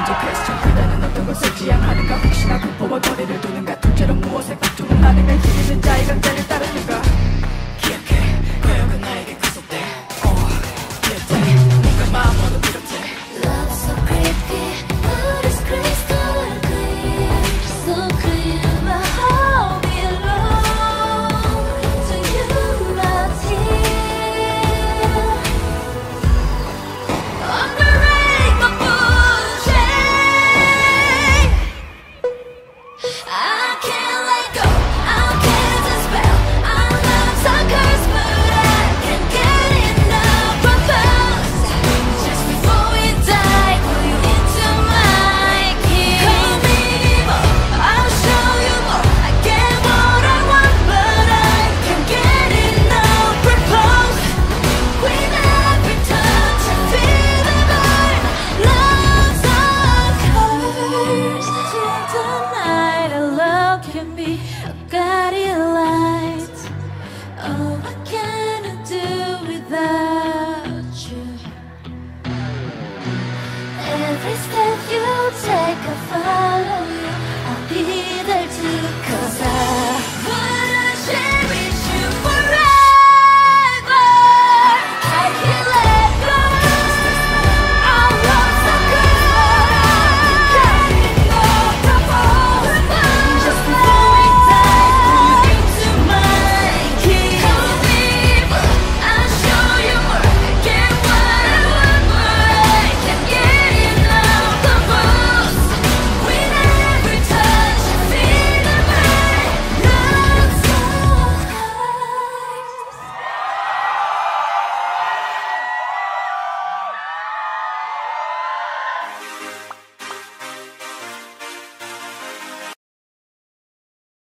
퀘스천 그다는 어떤 것을 지향하는가 혹시나 공포와 거리를 두는가 둘째로 무엇에 집중을 하는가 힘 있는 자의 강자를 따르는가 기억해 고역은 나에게 구속돼 기억돼 뭔가 마음으로 비롯해 Love so creepy but it's crystal clear so clear my heart belongs to you my dear Unbreak my bullshit I can't let go I can't dispel I love suckers but I can't get enough propose just before we die pull you into my key call me evil I'll show you more I get what I want but I can't get enough propose with every touch I feel the burn love's a curse till the night our love can be a guiding light oh what can I do without you every step you take I follow you I'll be there too 'cause I